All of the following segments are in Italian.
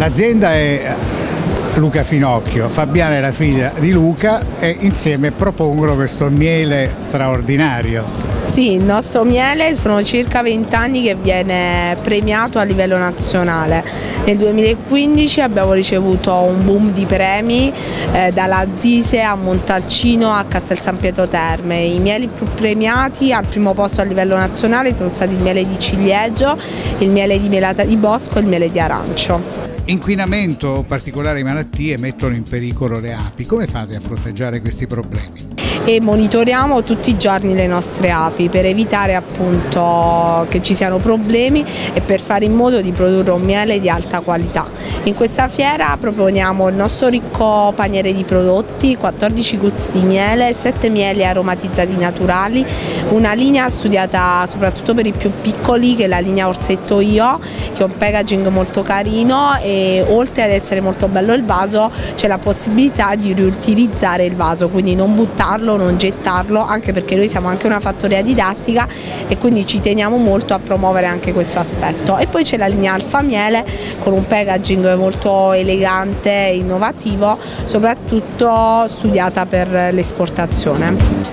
L'azienda è Luca Finocchio, Fabiana è la figlia di Luca e insieme propongono questo miele straordinario. Sì, il nostro miele sono circa 20 anni che viene premiato a livello nazionale. Nel 2015 abbiamo ricevuto un boom di premi dalla Zise a Montalcino a Castel San Pietro Terme. I mieli più premiati al primo posto a livello nazionale sono stati il miele di ciliegio, il miele di melata di bosco e il miele di arancio. Inquinamento, particolari malattie mettono in pericolo le api. Come fate a fronteggiare questi problemi? E monitoriamo tutti i giorni le nostre api per evitare appunto che ci siano problemi e per fare in modo di produrre un miele di alta qualità. In questa fiera proponiamo il nostro ricco paniere di prodotti, 14 gusti di miele, 7 mieli aromatizzati naturali, una linea studiata soprattutto per i più piccoli che è la linea Orsetto Io, che è un packaging molto carino e oltre ad essere molto bello il vaso c'è la possibilità di riutilizzare il vaso, quindi non buttarlo, non gettarlo, anche perché noi siamo anche una fattoria didattica e quindi ci teniamo molto a promuovere anche questo aspetto. E poi c'è la linea Alfa Miele con un packaging molto elegante e innovativo, soprattutto studiata per l'esportazione.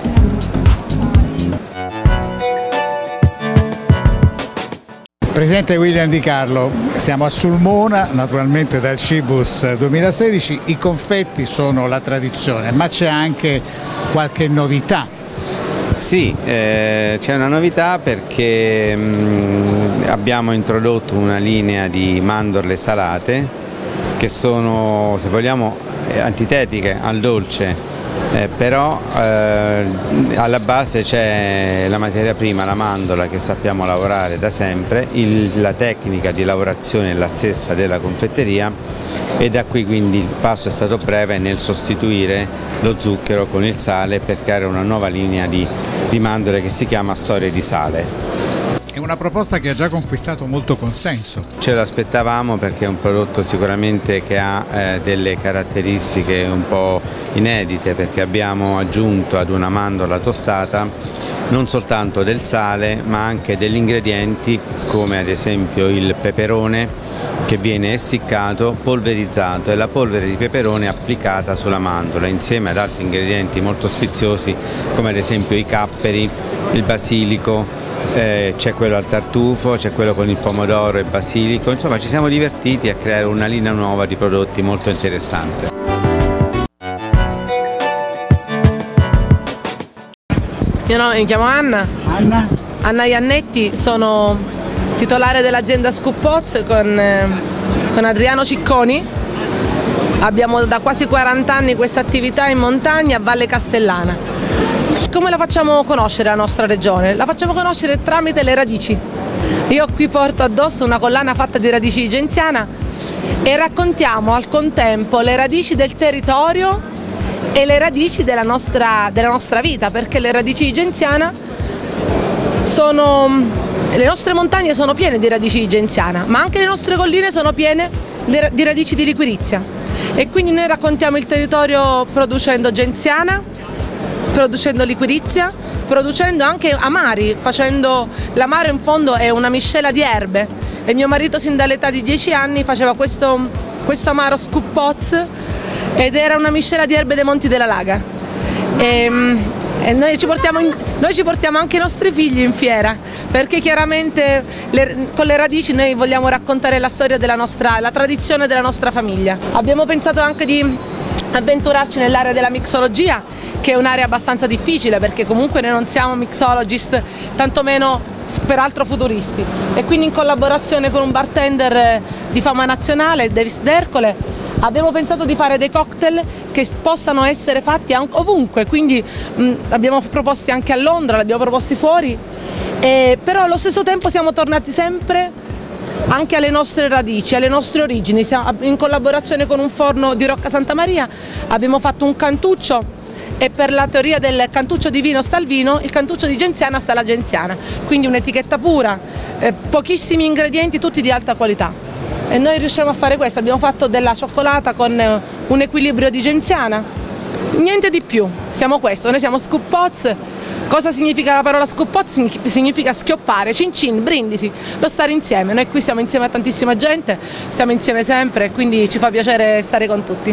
Presidente William Di Carlo, siamo a Sulmona, naturalmente dal Cibus 2016, i confetti sono la tradizione, ma c'è anche qualche novità. Sì, c'è una novità perché abbiamo introdotto una linea di mandorle salate che sono, se vogliamo, antitetiche al dolce. Però alla base c'è la materia prima, la mandorla, che sappiamo lavorare da sempre, la tecnica di lavorazione è la stessa della confetteria e da qui quindi il passo è stato breve nel sostituire lo zucchero con il sale per creare una nuova linea di mandorle che si chiama Storie di Sale. È una proposta che ha già conquistato molto consenso. Ce l'aspettavamo perché è un prodotto sicuramente che ha delle caratteristiche un po' inedite, perché abbiamo aggiunto ad una mandorla tostata non soltanto del sale ma anche degli ingredienti come ad esempio il peperone che viene essiccato, polverizzato e la polvere di peperone applicata sulla mandorla insieme ad altri ingredienti molto sfiziosi come ad esempio i capperi, il basilico. C'è quello al tartufo, c'è quello con il pomodoro e basilico, insomma ci siamo divertiti a creare una linea nuova di prodotti molto interessante. Mi chiamo Anna. Anna Iannetti, sono titolare dell'azienda Scoop Oats con Adriano Cicconi. Abbiamo da quasi 40 anni questa attività in montagna a Valle Castellana. Come la facciamo conoscere la nostra regione? La facciamo conoscere tramite le radici. Io qui porto addosso una collana fatta di radici di genziana e raccontiamo al contempo le radici del territorio e le radici della nostra vita, perché le radici di genziana le nostre montagne sono piene di radici di genziana, ma anche le nostre colline sono piene di radici di liquirizia e quindi noi raccontiamo il territorio producendo genziana, producendo liquirizia, producendo anche amari, facendo l'amaro in fondo è una miscela di erbe e mio marito sin dall'età di 10 anni faceva questo amaro Scoop Oats ed era una miscela di erbe dei Monti della Laga e noi ci portiamo anche i nostri figli in fiera perché chiaramente con le radici noi vogliamo raccontare la storia la tradizione della nostra famiglia. Abbiamo pensato anche di avventurarci nell'area della mixologia, che è un'area abbastanza difficile perché comunque noi non siamo mixologist, tantomeno peraltro futuristi, e quindi in collaborazione con un bartender di fama nazionale, Davis D'Ercole, abbiamo pensato di fare dei cocktail che possano essere fatti ovunque, quindi abbiamo proposti anche a Londra, li abbiamo proposti fuori, però allo stesso tempo siamo tornati sempre anche alle nostre radici, alle nostre origini. In collaborazione con un forno di Rocca Santa Maria abbiamo fatto un cantuccio e per la teoria del cantuccio di vino sta il vino, il cantuccio di genziana sta la genziana, quindi un'etichetta pura, pochissimi ingredienti, tutti di alta qualità. E noi riusciamo a fare questo, abbiamo fatto della cioccolata con un equilibrio di genziana, niente di più, siamo questo, noi siamo Scoop Oats, Cosa significa la parola scoppot? Significa schioppare, cin cin, brindisi, lo stare insieme. Noi qui siamo insieme a tantissima gente, siamo insieme sempre e quindi ci fa piacere stare con tutti.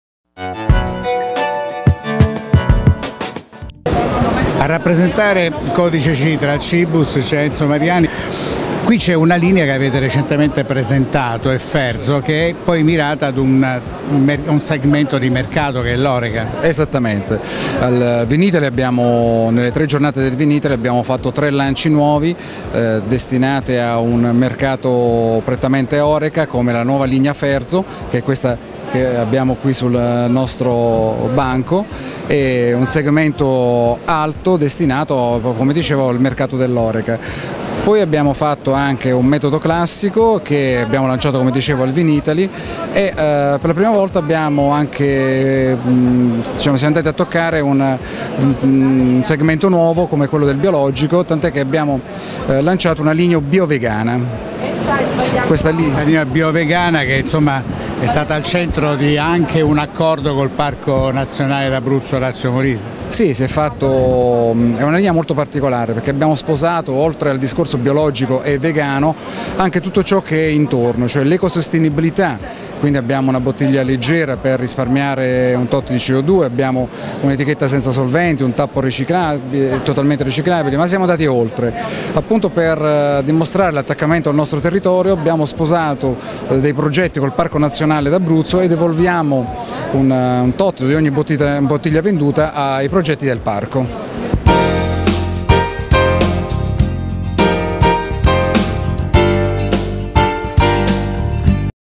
A rappresentare il codice Citra al Cibus c'è Enzo Mariani. Qui c'è una linea che avete recentemente presentato, è Ferzo, che è poi mirata ad un segmento di mercato che è l'Oreca. Esattamente, al Vinitaly nelle 3 giornate del Vinitaly abbiamo fatto 3 lanci nuovi destinate a un mercato prettamente Oreca, come la nuova linea Ferzo, che è questa che abbiamo qui sul nostro banco, e un segmento alto destinato, come dicevo, al mercato dell'Oreca. Poi abbiamo fatto anche un metodo classico che abbiamo lanciato, come dicevo, al Vinitaly, e per la prima volta abbiamo anche, siamo andati a toccare un segmento nuovo come quello del biologico, tant'è che abbiamo lanciato una linea bio-vegana. Questa linea bio-vegana che insomma è stata al centro di anche un accordo col Parco Nazionale d'Abruzzo Lazio Molise. Sì, si è fatto, è una linea molto particolare perché abbiamo sposato, oltre al discorso biologico e vegano, anche tutto ciò che è intorno, cioè l'ecosostenibilità. Quindi abbiamo una bottiglia leggera per risparmiare un tot di CO2, abbiamo un'etichetta senza solventi, un tappo totalmente riciclabile, ma siamo andati oltre. Appunto per dimostrare l'attaccamento al nostro territorio abbiamo sposato dei progetti col Parco Nazionale d'Abruzzo e devolviamo un tot di ogni bottiglia venduta ai progetti del parco.